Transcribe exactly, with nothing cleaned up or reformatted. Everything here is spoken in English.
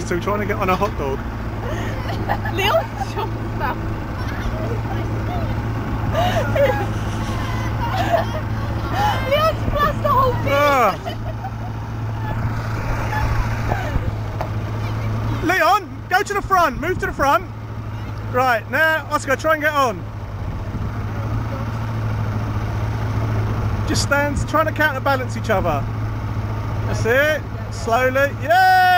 still trying to get on a hot dog. Leon's jumped up. Leon's flushed the whole thing. Ah. Leon, go to the front. Move to the front. Right, now, Oscar, try and get on. Just stand, trying to counterbalance each other. That's it. Slowly. Yeah!